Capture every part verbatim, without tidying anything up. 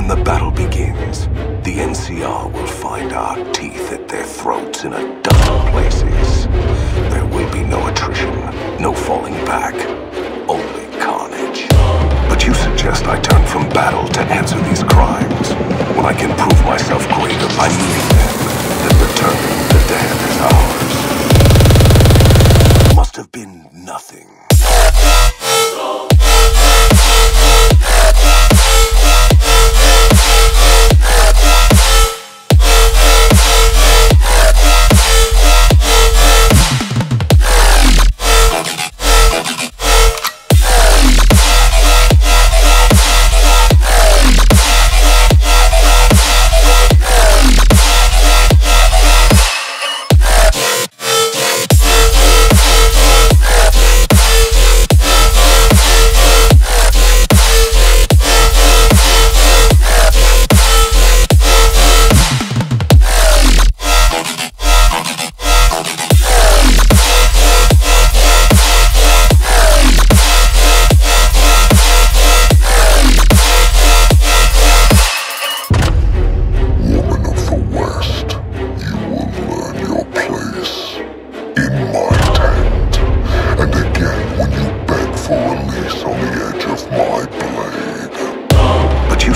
When the battle begins, the N C R will find our teeth at their throats in a dozen places. There will be no attrition, no falling back, only carnage. But you suggest I turn from battle to answer these crimes. When I can prove myself greater by meeting them, then returning to death is ours. Must have been nothing.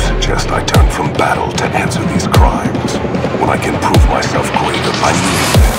I turn from battle to answer these crimes. When I can prove myself greater by meeting them,